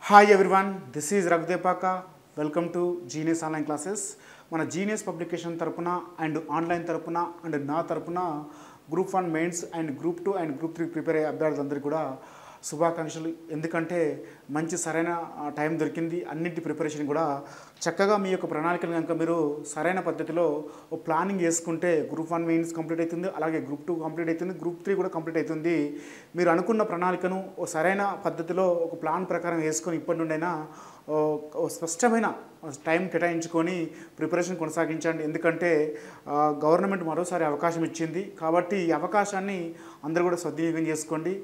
Hi everyone, this is Raghudepaka. Welcome to genius online classes. మన genius publication తరపున and online తరపున and నా తరపున group 1 mains and group 2 and group 3 prepare అయ్యే అభ్యర్థులందరికీ కూడా శుభాకాంక్షలు. ఎందుకంటే మంచి సరైన టైం దొరికింది. అన్నింటి ప్రిపరేషన్ కూడా చక్కగా మీ యొక్క ప్రణాళికలు కనుక మీరు సరైన పద్ధతిలో ప్లానింగ్ చేసుకుంటే గ్రూప్ 1 మెయిన్స్ కంప్లీట్ అవుతుంది, అలాగే గ్రూప్ 2 కంప్లీట్ అవుతుంది, గ్రూప్ 3 కూడా కంప్లీట్ అవుతుంది. మీరు అనుకున్న ప్రణాళికను సరైన పద్ధతిలో ఒక ప్లాన్ ప్రకారం వేసుకొని ఇప్పటి నుండైనా స్పష్టమైన టైం కేటాయించుకొని ప్రిపరేషన్ కొనసాగించండి. ఎందుకంటే గవర్నమెంట్ మరోసారి అవకాశం ఇచ్చింది కాబట్టి ఈ అవకాశాన్ని అందరూ కూడా సద్వినియోగం చేసుకోండి.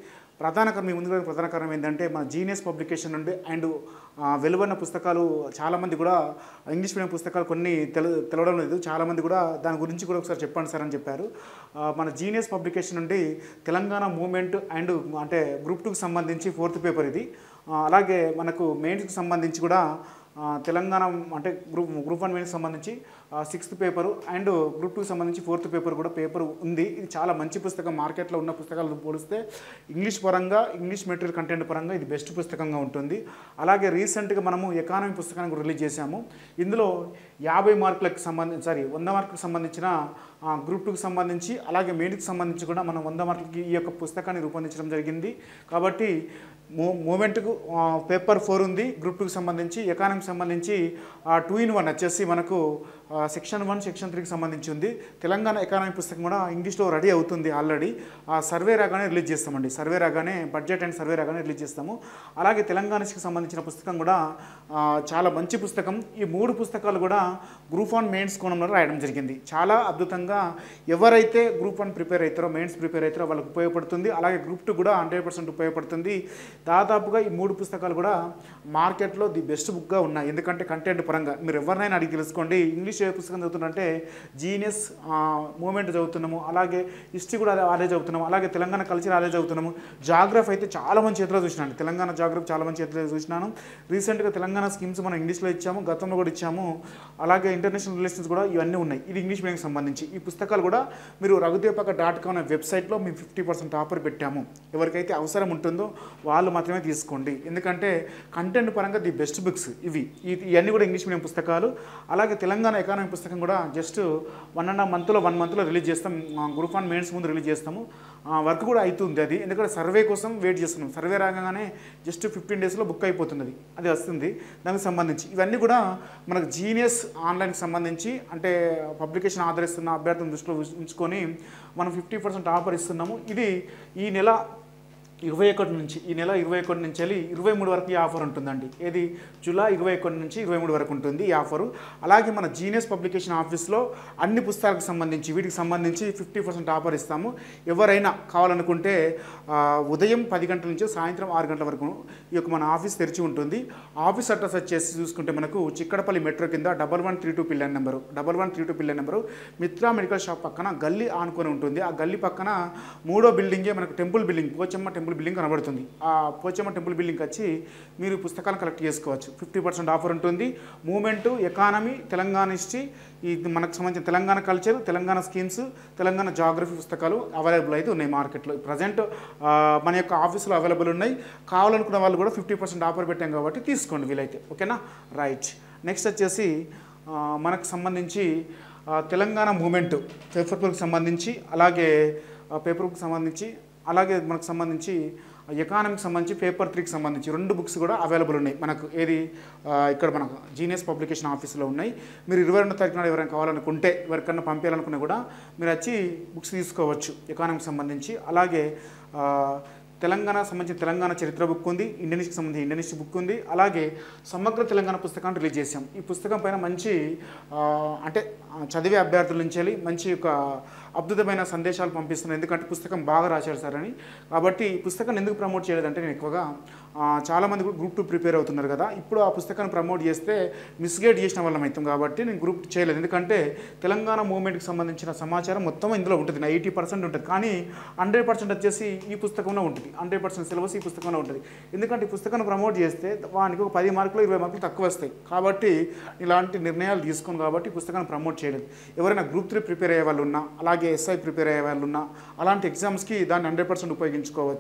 మీ ముందుగా ప్రధాన కారణం ఏంటంటే మన జీనియస్ పబ్లికేషన్ నుండి అండ్ వెలువడిన పుస్తకాలు చాలామంది కూడా ఇంగ్లీష్ మీడియం పుస్తకాలు కొన్ని తెలవడం లేదు. చాలామంది కూడా దాని గురించి కూడా ఒకసారి చెప్పండి సార్ అని చెప్పారు. మన జీనియస్ పబ్లికేషన్ నుండి తెలంగాణ మూవ్మెంట్ అండ్ అంటే గ్రూప్ 2కి సంబంధించి 4th పేపర్ ఇది. అలాగే మనకు మెయిన్స్కి సంబంధించి కూడా తెలంగాణ అంటే గ్రూప్ 1 మెయిన్స్కి సంబంధించి 6th పేపరు అండ్ గ్రూప్ 2కి సంబంధించి 4th పేపర్ కూడా పేపర్ ఉంది. ఇది చాలా మంచి పుస్తకం. మార్కెట్లో ఉన్న పుస్తకాలతో పోలిస్తే ఇంగ్లీష్ పరంగా, ఇంగ్లీష్ మెటీరియల్ కంటెంట్ పరంగా ఇది బెస్ట్ పుస్తకంగా ఉంటుంది. అలాగే రీసెంట్గా మనము ఎకానమీ పుస్తకాన్ని కూడా రిలీజ్ చేశాము. ఇందులో 50 మార్కులకు 100 మార్కులకు సంబంధించిన గ్రూప్ 2కి సంబంధించి అలాగే మెయిన్కి సంబంధించి కూడా మనం 100 మార్కులకి ఈ యొక్క పుస్తకాన్ని రూపొందించడం జరిగింది. కాబట్టి మూమెంట్కు పేపర్ 4 ఉంది గ్రూప్ 2కి సంబంధించి. ఎకానమీకి సంబంధించి 2-in-1 వచ్చేసి మనకు సెక్షన్ 1 సెక్షన్ 3కి సంబంధించి ఉంది. తెలంగాణ ఎకానమీ పుస్తకం కూడా ఇంగ్లీష్లో రెడీ అవుతుంది ఆల్రెడీ. సర్వే రాగానే రిలీజ్ చేస్తామండి. సర్వే రాగానే బడ్జెట్ అండ్ సర్వే రాగానే రిలీజ్ చేస్తాము. అలాగే తెలంగాణకి సంబంధించిన పుస్తకం కూడా చాలా మంచి పుస్తకం. ఈ 3 పుస్తకాలు కూడా గ్రూప్ 1 మెయిన్స్ కోణంలో రాయడం జరిగింది. చాలా అద్భుతంగా ఎవరైతే గ్రూప్ 1 ప్రిపేర్ అవుతారో, మెయిన్స్ ప్రిపేర్ అవుతారో వాళ్ళకి ఉపయోగపడుతుంది. అలాగే గ్రూప్ 2 కూడా 100% ఉపయోగపడుతుంది. దాదాపుగా ఈ 3 పుస్తకాలు కూడా మార్కెట్లో ది బెస్ట్ బుక్గా ఉన్నాయి. ఎందుకంటే కంటెంట్ పరంగా మీరు ఎవరినైనా అడిగి తెలుసుకోండి. ఇంగ్లీష్ ఏ పుస్తకం చదువుతుందంటే జీనియస్ మూమెంట్ చదువుతున్నాము, అలాగే హిస్టరీ కూడా అదే చదువుతున్నాము, అలాగే తెలంగాణ కల్చర్ అదే చదువుతున్నాము. జాగ్రఫీ అయితే చాలా మంచి చేతిలో చూసినాను. తెలంగాణ జాగ్రఫీ చాలా మంచి చేతిలో చూసినాను. రీసెంట్గా తెలంగాణ స్కీమ్స్ మనం ఇంగ్లీష్లో ఇచ్చాము, గతంలో కూడా ఇచ్చాము. అలాగే ఇంటర్నేషనల్ రిలేషన్స్ కూడా ఇవన్నీ ఉన్నాయి. ఇది ఇంగ్లీష్ మీడియంకి సంబంధించి. ఈ పుస్తకాలు కూడా మీరు రఘుదేపాక.com అనే వెబ్సైట్లో మేము 50% ఆఫర్ పెట్టాము. ఎవరికైతే అవసరం ఉంటుందో వాళ్ళు మాత్రమే తీసుకోండి. ఎందుకంటే కంటెంట్ పరంగా ది బెస్ట్ బుక్స్ ఇవన్నీ కూడా ఇంగ్లీష్ మీడియం పుస్తకాలు. అలాగే తెలంగాణ ఎకానమీ పుస్తకం కూడా జస్ట్ 1.5 మంత్లో రిలీజ్ చేస్తాం. గ్రూప్ 1 మెయిన్స్ ముందు రిలీజ్ చేస్తాము. వర్క్ కూడా అవుతుంది అది. ఎందుకంటే సర్వే కోసం వెయిట్ చేస్తున్నాం. సర్వే రాగానే జస్ట్ 15 డేస్లో బుక్ అయిపోతున్నది, అది వస్తుంది. దానికి సంబంధించి ఇవన్నీ కూడా మనకు జీనియస్ ఆన్లైన్కి సంబంధించి అంటే పబ్లికేషన్ ఆదరిస్తున్న అభ్యర్థులను దృష్టిలో ఉంచుకొని మనం 50% ఆఫర్ ఇస్తున్నాము. ఇది ఈ నెల 21 నుంచి వెళ్ళి 23 వరకు ఈ ఆఫర్ ఉంటుందండి. ఏది జూలై 21 నుంచి 23 వరకు ఉంటుంది ఈ ఆఫరు. అలాగే మన జీనియస్ పబ్లికేషన్ ఆఫీస్లో అన్ని పుస్తకాలకు సంబంధించి వీటికి సంబంధించి 50% ఆఫర్ ఇస్తాము. ఎవరైనా కావాలనుకుంటే ఉదయం 10 గంటల నుంచి సాయంత్రం 6 గంటల వరకు ఈ యొక్క మన ఆఫీస్ తెరిచి ఉంటుంది. ఆఫీస్ అడ్రస్ వచ్చేసి చూసుకుంటే మనకు చిక్కడపల్లి మెట్రో కింద 1132 pillar number Mitra medical shop పక్కన గల్లీ ఆనుకొని ఉంటుంది. ఆ గల్లీ పక్కన 3వ బిల్డింగే మనకు temple building, Pochamma temple building కనబడుతుంది. ఆ పోచమ్మ టెంపుల్ బిల్డింగ్ వచ్చి మీరు పుస్తకాలను కలెక్ట్ చేసుకోవచ్చు. 50% ఆఫర్ ఉంటుంది. మూమెంట్, ఎకానమీ, తెలంగాణ హిస్టరీ, ఇది మనకు సంబంధించిన Telangana culture, Telangana schemes, Telangana geography పుస్తకాలు అవైలబుల్ అయితే ఉన్నాయి మార్కెట్లో. ప్రజెంట్ మన యొక్క ఆఫీస్లో అవైలబుల్ ఉన్నాయి. కావాలనుకున్న వాళ్ళు కూడా 50% ఆఫర్ పెట్టాం కాబట్టి తీసుకోండి వీలైతే. ఓకేనా, రైట్. నెక్స్ట్ వచ్చేసి మనకు సంబంధించి తెలంగాణ మూమెంట్ పేపర్కి సంబంధించి అలాగే మనకు సంబంధించి ఎకానమీకి సంబంధించి పేపర్ 3కి సంబంధించి 2 బుక్స్ కూడా అవైలబుల్ ఉన్నాయి మనకు. ఏది ఇక్కడ మనకు జీనియస్ పబ్లికేషన్ ఆఫీస్లో ఉన్నాయి. మీరు 22వ తారీఖు నాడు ఎవరైనా కావాలనుకుంటే, ఎవరికన్నా పంపించాలనుకున్నా కూడా మీరు వచ్చి బుక్స్ తీసుకోవచ్చు ఎకానమీకి సంబంధించి. అలాగే తెలంగాణ సంబంధించిన తెలంగాణ చరిత్ర బుక్ ఉంది, ఇండియన్కి సంబంధించిన ఇండియన్ హిస్టరీ బుక్ ఉంది. అలాగే సమగ్ర తెలంగాణ పుస్తకాన్ని రిలీజ్ చేసాం. ఈ పుస్తకం పైన మంచి అంటే చదివే అభ్యర్థుల నుంచి మంచి ఒక అద్భుతమైన సందేశాలు పంపిస్తున్నాను. ఎందుకంటే పుస్తకం బాగా రాశారు సార్ అని. కాబట్టి ఈ పుస్తకాన్ని ఎందుకు ప్రమోట్ చేయలేదంటే నేను ఎక్కువగా చాలామంది గ్రూప్ 2 ప్రిపేర్ అవుతున్నారు కదా, ఇప్పుడు ఆ పుస్తకాన్ని ప్రమోట్ చేస్తే మిస్గైడ్ చేసిన వాళ్ళం అవుతాం కాబట్టి నేను గ్రూప్ చేయలేదు. ఎందుకంటే తెలంగాణ మూవ్మెంట్కి సంబంధించిన సమాచారం మొత్తం ఇందులో ఉంటుంది, 80% ఉంటుంది. కానీ 100% వచ్చేసి ఈ పుస్తకంలో ఉంటుంది. 100% సిలబస్ ఈ పుస్తకంలో ఉంటుంది. ఎందుకంటే ఈ పుస్తకాన్ని ప్రమోట్ చేస్తే వానికి ఒక 10 మార్కులు 20 మార్కులు తక్కువ వస్తాయి. కాబట్టి ఇలాంటి నిర్ణయాలు తీసుకోను కాబట్టి పుస్తకాన్ని ప్రమోట్ చేయలేదు. ఎవరైనా గ్రూప్ 3 ప్రిపేర్ అయ్యే వాళ్ళు ఉన్నా, అలాగే SI ప్రిపేర్ అయ్యే వాళ్ళు ఉన్నా అలాంటి ఎగ్జామ్స్కి దాన్ని 100% ఉపయోగించుకోవచ్చు.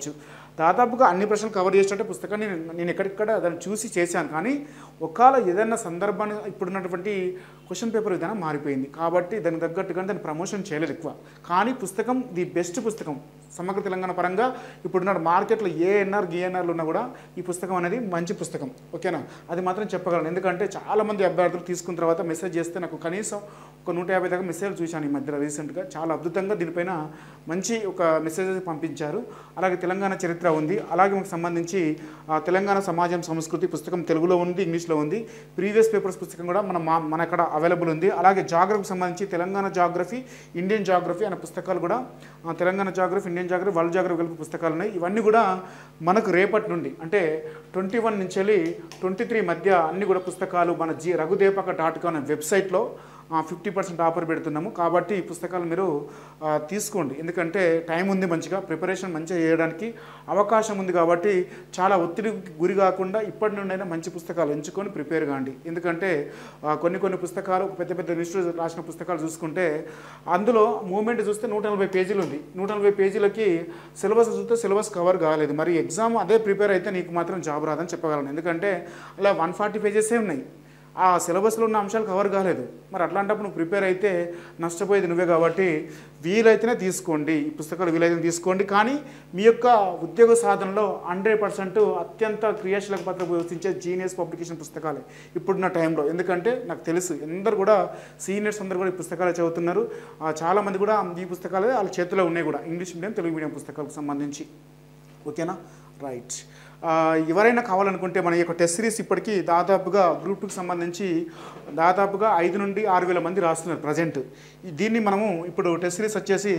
దాదాపుగా అన్ని ప్రశ్నలు కవర్ చేసినట్టే పుస్తకాన్ని నేను ఎక్కడిక్కడ దాన్ని చూసి చేశాను. కానీ ఒకవేళ ఏదైనా సందర్భాన్ని ఇప్పుడున్నటువంటి క్వశ్చన్ పేపర్ విధానం మారిపోయింది కాబట్టి దానికి తగ్గట్టుగా దాన్ని ప్రమోషన్ చేయలేదు ఎక్కువ. కానీ పుస్తకం ది బెస్ట్ పుస్తకం సమగ్ర తెలంగాణ పరంగా ఇప్పుడున్న మార్కెట్లో ఏఎన్ఆర్ గిఎన్ఆర్లు ఉన్నా కూడా ఈ పుస్తకం అనేది మంచి పుస్తకం. ఓకేనా, అది మాత్రం చెప్పగలను. ఎందుకంటే చాలామంది అభ్యర్థులు తీసుకున్న తర్వాత మెసేజ్ చేస్తే నాకు కనీసం ఒక 150 దాకా మెసేజ్ చూశాను ఈ మధ్యలో రీసెంట్గా. చాలా అద్భుతంగా దీనిపైన మంచి ఒక మెసేజ్ పంపించారు. అలాగే తెలంగాణ చరిత్ర ఉంది, అలాగే మనకు సంబంధించి తెలంగాణ సమాజం సంస్కృతి పుస్తకం తెలుగులో ఉంది, ఇంగ్లీష్లో ఉంది. ప్రీవియస్ పేపర్స్ పుస్తకం కూడా మన అక్కడ అవైలబుల్ ఉంది. అలాగే జాగ్రఫీకి సంబంధించి తెలంగాణ జాగ్రఫీ, ఇండియన్ జాగ్రఫీ అనే పుస్తకాలు కూడా Telangana geography, Indian geography, world geography కలిపి పుస్తకాలు ఉన్నాయి. ఇవన్నీ కూడా మనకు రేపటి నుండి అంటే 21 నుంచి 23 మధ్య అన్ని కూడా పుస్తకాలు మన raghudeepaka.com అనే వెబ్సైట్లో 50% ఆఫర్ పెడుతున్నాము. కాబట్టి ఈ పుస్తకాలు మీరు తీసుకోండి. ఎందుకంటే టైం ఉంది, మంచిగా ప్రిపరేషన్ మంచిగా చేయడానికి అవకాశం ఉంది. కాబట్టి చాలా ఒత్తిడికి గురి కాకుండా ఇప్పటి నుండైనా మంచి పుస్తకాలు ఎంచుకొని ప్రిపేర్ కాండి. ఎందుకంటే కొన్ని పుస్తకాలు పెద్ద పెద్ద ఇన్స్టిట్యూట్ రాసిన పుస్తకాలు చూసుకుంటే అందులో మూమెంట్ చూస్తే 140 పేజీలు ఉంది. 140 పేజీలకి సిలబస్ చూస్తే సిలబస్ కవర్ కాలేదు. మరి ఎగ్జామ్ అదే ప్రిపేర్ అయితే నీకు మాత్రం జాబ్ రాదని చెప్పగలను. ఎందుకంటే అలా 140 పేజెసే ఉన్నాయి, ఆ సిలబస్లో ఉన్న అంశాలు కవర్ కాలేదు. మరి అట్లాంటప్పుడు నువ్వు ప్రిపేర్ అయితే నష్టపోయేది నువ్వే. కాబట్టి వీలైతేనే తీసుకోండి, ఈ పుస్తకాలు వీలైతే తీసుకోండి. కానీ మీ యొక్క ఉద్యోగ సాధనలో 100% అత్యంత క్రియాశీలక పాత్ర పోషించే జీనియస్ పబ్లికేషన్ పుస్తకాలే ఇప్పుడున్న టైంలో. ఎందుకంటే నాకు తెలుసు అందరు కూడా సీనియర్స్ అందరూ కూడా ఈ పుస్తకాలు చదువుతున్నారు. చాలామంది కూడా ఈ పుస్తకాలే వాళ్ళ చేతిలో ఉన్నాయి కూడా, ఇంగ్లీష్ మీడియం తెలుగు మీడియం పుస్తకాలకు సంబంధించి. ఓకేనా, రైట్. ఎవరైనా కావాలనుకుంటే మన యొక్క టెస్ట్ సిరీస్ ఇప్పటికీ దాదాపుగా గ్రూప్ 2కి సంబంధించి దాదాపుగా 5 నుండి 6,000 మంది రాస్తున్నారు ప్రజెంట్. దీన్ని మనము ఇప్పుడు టెస్ట్ సిరీస్ వచ్చేసి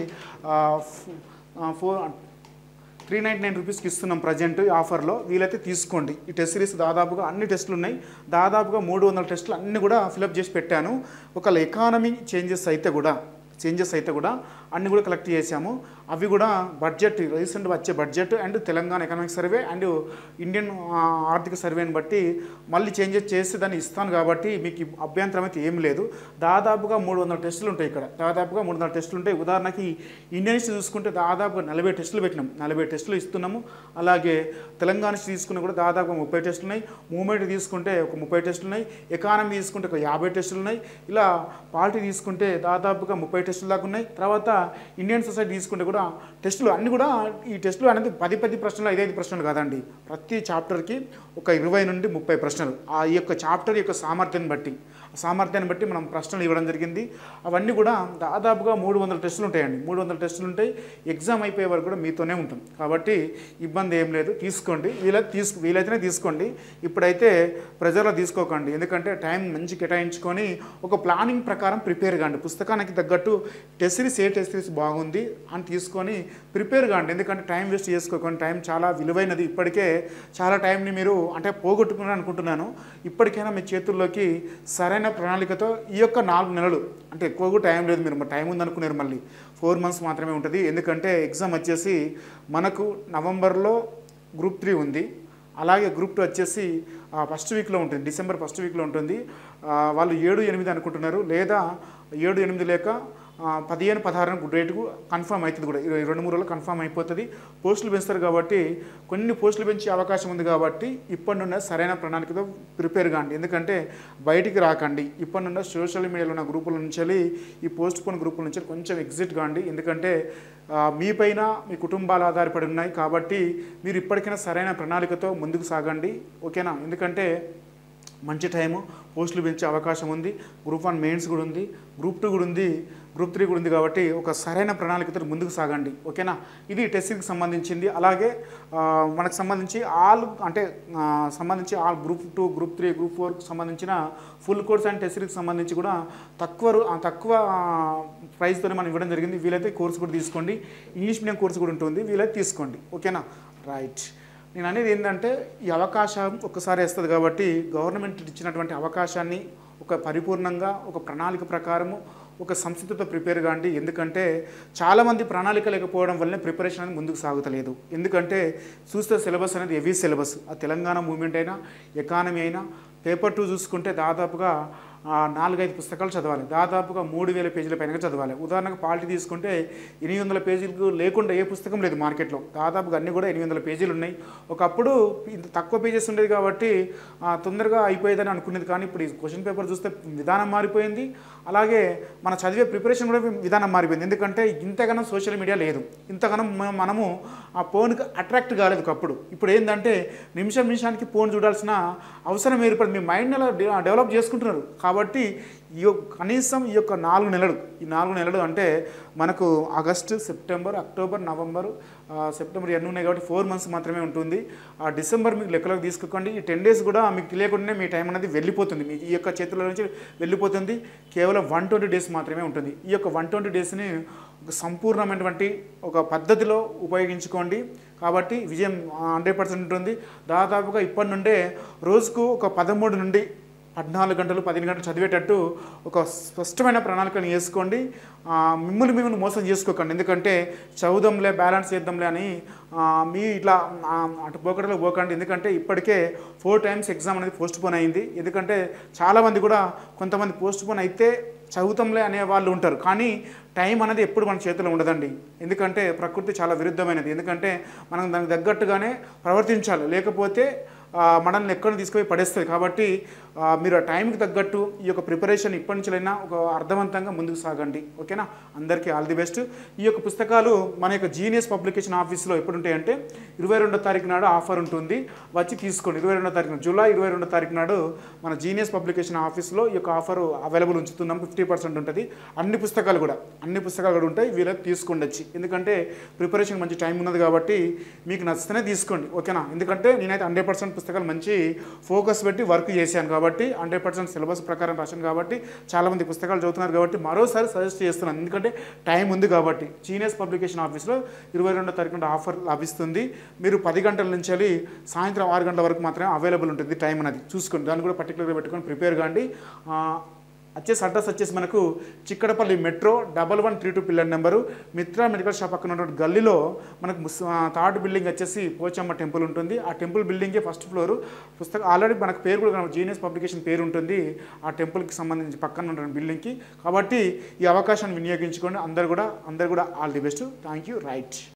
399 రూపీస్కి ఇస్తున్నాం ప్రజెంట్ ఆఫర్లో. వీలైతే తీసుకోండి. ఈ టెస్ట్ సిరీస్ దాదాపుగా అన్ని టెస్టులు ఉన్నాయి, దాదాపుగా 300 టెస్టులు అన్నీ కూడా ఫిలప్ చేసి పెట్టాను. ఒకవేళ ఎకానమీ చేంజెస్ అయితే కూడా అన్నీ కూడా కలెక్ట్ చేసాము. అవి కూడా బడ్జెట్ రీసెంట్ వచ్చే budget and Telangana economic survey and Indian ఆర్థిక సర్వేని బట్టి మళ్ళీ చేంజెస్ చేసి దాన్ని ఇస్తాను. కాబట్టి మీకు అభ్యంతరం అయితే ఏం లేదు. దాదాపుగా 300 టెస్టులు ఉంటాయి ఇక్కడ, దాదాపుగా 300 టెస్టులు ఉంటాయి. ఉదాహరణకి ఇండియన్ హిస్టరీ చూసుకుంటే దాదాపుగా 40 టెస్టులు పెట్టినాం, 40 టెస్టులు ఇస్తున్నాము. అలాగే తెలంగాణ హిస్టరీ తీసుకున్న కూడా దాదాపుగా 30 టెస్టులు ఉన్నాయి. మూమెంట్ తీసుకుంటే ఒక 30 టెస్టులు ఉన్నాయి. ఎకానమీ తీసుకుంటే ఒక 50 టెస్టులు ఉన్నాయి. ఇలా పాలిటీ తీసుకుంటే దాదాపుగా 30 టెస్టులు దాకా ఉన్నాయి. తర్వాత ఇండియన్ సొసైటీ తీసుకుంటే కూడా టెస్టులు అన్నీ కూడా ఈ టెస్టులు అనేది 10 ప్రశ్నలు 5 ప్రశ్నలు కాదండి. ప్రతి చాప్టర్కి ఒక 20 నుండి 30 ప్రశ్నలు ఈ యొక్క చాప్టర్ యొక్క సామర్థ్యాన్ని బట్టి మనం ప్రశ్నలు ఇవ్వడం జరిగింది. అవన్నీ కూడా దాదాపుగా 300 టెస్టులు ఉంటాయండి. 300 టెస్టులు ఉంటాయి. ఎగ్జామ్ అయిపోయే వరకు కూడా మీతోనే ఉంటాం. కాబట్టి ఇబ్బంది ఏం లేదు, తీసుకోండి. వీలైతేనే తీసుకోండి. ఇప్పుడైతే ప్రెజర్లో తీసుకోకండి. ఎందుకంటే టైం మంచి కేటాయించుకొని ఒక ప్లానింగ్ ప్రకారం ప్రిపేర్ కాండి. పుస్తకానికి తగ్గట్టు టెస్ట్ సిరీస్ బాగుంది అని తీసుకొని ప్రిపేర్ కాండి. ఎందుకంటే టైం వేస్ట్ చేసుకోకండి. టైం చాలా విలువైనది. ఇప్పటికే చాలా టైంని మీరు అంటే పోగొట్టుకున్నాను అనుకుంటున్నాను. ఇప్పటికైనా మీ చేతుల్లోకి సరైన ప్రణాళికతో ఈ యొక్క 4 నెలలు అంటే ఎక్కువ టైం లేదు, మీరు టైం ఉందనుకున్నారు, మళ్ళీ 4 మంత్స్ మాత్రమే ఉంటుంది. ఎందుకంటే ఎగ్జామ్ వచ్చేసి మనకు నవంబర్లో గ్రూప్ 3 ఉంది. అలాగే గ్రూప్ 2 వచ్చేసి ఫస్ట్ వీక్లో ఉంటుంది, డిసెంబర్ ఫస్ట్ వీక్లో ఉంటుంది. వాళ్ళు 7-8 అనుకుంటున్నారు, లేదా 7-8 లేక 15-16 డేట్కు కన్ఫర్మ్ అవుతుంది కూడా. 2-3 రోజులు కన్ఫర్మ్ అయిపోతుంది. పోస్టులు పెంచుతారు కాబట్టి కొన్ని పోస్టులు పెంచే అవకాశం ఉంది. కాబట్టి ఇప్పటి నుండి సరైన ప్రణాళికతో ప్రిపేర్ కాండి. ఎందుకంటే బయటికి రాకండి. ఇప్పటి నుండి సోషల్ మీడియాలో ఉన్న గ్రూపుల నుంచి ఈ పోస్ట్ పోన్ గ్రూపుల నుంచి కొంచెం ఎగ్జిట్ కాండి. ఎందుకంటే మీపైన మీ కుటుంబాలు ఆధారపడి ఉన్నాయి. కాబట్టి మీరు ఇప్పటికైనా సరైన ప్రణాళికతో ముందుకు సాగండి. ఓకేనా, ఎందుకంటే మంచి టైము, పోస్టులు పెంచే అవకాశం ఉంది. గ్రూప్ 1 మెయిన్స్ కూడా ఉంది, గ్రూప్ 2 కూడా ఉంది, గ్రూప్ 3 కూడా ఉంది. కాబట్టి ఒక సరైన ప్రణాళికతో ముందుకు సాగండి. ఓకేనా, ఇది టెస్ట్కి సంబంధించింది. అలాగే మనకు సంబంధించి ఆల్ గ్రూప్ 2, గ్రూప్ 3, గ్రూప్ 4కి సంబంధించిన ఫుల్ కోర్స్ అండ్ టెస్ట్కి సంబంధించి కూడా తక్కువ ప్రైస్తోనే మనం ఇవ్వడం జరిగింది. వీలైతే కోర్సు కూడా తీసుకోండి. ఇంగ్లీష్ మీడియం కోర్సు కూడా ఉంటుంది, వీలైతే తీసుకోండి. ఓకేనా, రైట్. నేను అనేది ఏంటంటే ఈ అవకాశం ఒక్కసారి వస్తుంది. కాబట్టి గవర్నమెంట్ ఇచ్చినటువంటి అవకాశాన్ని ఒక పరిపూర్ణంగా ఒక ప్రణాళిక ప్రకారము ఒక సంస్థతో ప్రిపేర్ కాండి. ఎందుకంటే చాలామంది ప్రణాళిక లేకపోవడం వల్లనే ప్రిపరేషన్ అనేది ముందుకు సాగుతలేదు. ఎందుకంటే చూస్తే సిలబస్ అనేది హెవీ సిలబస్. ఆ తెలంగాణ మూవ్మెంట్ అయినా ఎకానమీ అయినా పేపర్ 2 చూసుకుంటే దాదాపుగా 4-5 పుస్తకాలు చదవాలి. దాదాపుగా 3000 పేజీల పైన చదవాలి. ఉదాహరణకు పాలిటీ తీసుకుంటే 800 పేజీలకు లేకుండా ఏ పుస్తకం లేదు మార్కెట్లో. దాదాపుగా అన్నీ కూడా 800 పేజీలు ఉన్నాయి. ఒకప్పుడు ఇంత తక్కువ పేజెస్ ఉండేది కాబట్టి తొందరగా అయిపోయేదని అనుకునేది. కానీ ఇప్పుడు ఈ క్వశ్చన్ పేపర్ చూస్తే విధానం మారిపోయింది. అలాగే మన చదివే ప్రిపరేషన్ కూడా విధానం మారిపోయింది. ఎందుకంటే ఇంతగానో సోషల్ మీడియా లేదు, ఇంతగానో మనము ఆ ఫోన్కి అట్రాక్ట్ కాలేదు ఒకప్పుడు. ఇప్పుడు ఏంటంటే నిమిషానికి ఫోన్ చూడాల్సిన అవసరం ఏర్పడింది. మీ మైండ్ అలా డెవలప్ చేసుకుంటున్నారు. కాబట్టి కనీసం ఈ యొక్క 4 నెలలు, ఈ 4 నెలలు అంటే మనకు August, September, October, November, September ఎన్ని ఉన్నాయి కాబట్టి 4 మంత్స్ మాత్రమే ఉంటుంది. ఆ డిసెంబర్ మీకు లెక్కలోకి తీసుకోకండి. ఈ 10 డేస్ కూడా మీకు తెలియకుండానే మీ టైం అనేది వెళ్ళిపోతుంది, మీ ఈ యొక్క చేతుల నుంచి వెళ్ళిపోతుంది. కేవలం 120 డేస్ మాత్రమే ఉంటుంది. ఈ యొక్క 120 డేస్ని ఒక సంపూర్ణమైనటువంటి ఒక పద్ధతిలో ఉపయోగించుకోండి. కాబట్టి విజయం 100% ఉంటుంది. దాదాపుగా ఇప్పటి నుండే రోజుకు ఒక 13 నుండి 14 గంటలు 15 గంటలు చదివేటట్టు ఒక స్పష్టమైన ప్రణాళికను వేసుకోండి. మిమ్మల్ని మోసం చేసుకోకండి. ఎందుకంటే చదువుదాంలే, బ్యాలెన్స్ చేద్దాంలే అని మీ ఇట్లా అటు పోకడలో పోకండి. ఎందుకంటే ఇప్పటికే 4 టైమ్స్ ఎగ్జామ్ అనేది పోస్ట్పోన్ అయింది. ఎందుకంటే చాలామంది కూడా కొంతమంది పోస్ట్పోన్ అయితే చదువుతాంలే అనే వాళ్ళు ఉంటారు. కానీ టైం అనేది ఎప్పుడు మన చేతిలో ఉండదండి. ఎందుకంటే ప్రకృతి చాలా విరుద్ధమైనది. ఎందుకంటే మనం దానికి తగ్గట్టుగానే ప్రవర్తించాలి, లేకపోతే మనల్ని ఎక్కడ తీసుకుపోయి పడేస్తుంది. కాబట్టి మీరు ఆ టైంకి తగ్గట్టు ఈ యొక్క ప్రిపరేషన్ ఇప్పటి నుంచైనా ఒక అర్థవంతంగా ముందుకు సాగండి. ఓకేనా? అందరికీ ఆల్ ది బెస్ట్. ఈ యొక్క పుస్తకాలు మన యొక్క జీనియస్ పబ్లికేషన్ ఆఫీస్లో ఎప్పుడు ఉంటాయంటే 22వ తారీఖు నాడు ఆఫర్ ఉంటుంది, వచ్చి తీసుకోండి. 22వ తారీఖు జూలై 22వ తారీఖు నాడు మన జీనియస్ పబ్లికేషన్ ఆఫీస్లో ఈ యొక్క ఆఫర్ అవైలబుల్ ఉంచుతున్నాం. 50% ఉంటుంది. అన్ని పుస్తకాలు కూడా ఉంటాయి. వీళ్ళకి తీసుకోండి వచ్చి. ఎందుకంటే ప్రిపరేషన్ మంచి టైం ఉన్నది కాబట్టి మీకు నచ్చితేనే తీసుకోండి. ఓకేనా? ఎందుకంటే నేనైతే 100% పుస్తకాలు మంచి ఫోకస్ పెట్టి వర్క్ చేశాను కాబట్టి 100% సిలబస్ ప్రకారం రాశాను కాబట్టి చాలామంది పుస్తకాలు చదువుతున్నారు కాబట్టి మరోసారి సజెస్ట్ చేస్తున్నాను. ఎందుకంటే టైం ఉంది కాబట్టి. జీనియస్ పబ్లికేషన్ ఆఫీస్లో 22వ తారీఖు ఆఫర్ లభిస్తుంది. మీరు 10 గంటల నుంచి సాయంత్రం 6 గంటల వరకు మాత్రమే అవైలబుల్ ఉంటుంది టైం అనేది. చూసుకోండి, దాన్ని కూడా పర్టికులర్గా పెట్టుకొని ప్రిపేర్ కాండి. అడ్రస్ వచ్చేసి మనకు Chikkadpally metro 1132 pillar number, Mitra medical shop పక్కన ఉన్నటువంటి గల్లీలో మనకు 3rd బిల్డింగ్ వచ్చేసి పోచమ్మ టెంపుల్ ఉంటుంది. ఆ టెంపుల్ బిల్డింగే 1st ఫ్లోర్. పుస్తకం ఆల్రెడీ మనకు పేరు కూడా జీనియస్ పబ్లికేషన్ పేరు ఉంటుంది ఆ టెంపుల్కి సంబంధించి పక్కన ఉన్న బిల్డింగ్కి. కాబట్టి ఈ అవకాశాన్ని వినియోగించుకోండి. అందరు కూడా all the best. Thank you. Right.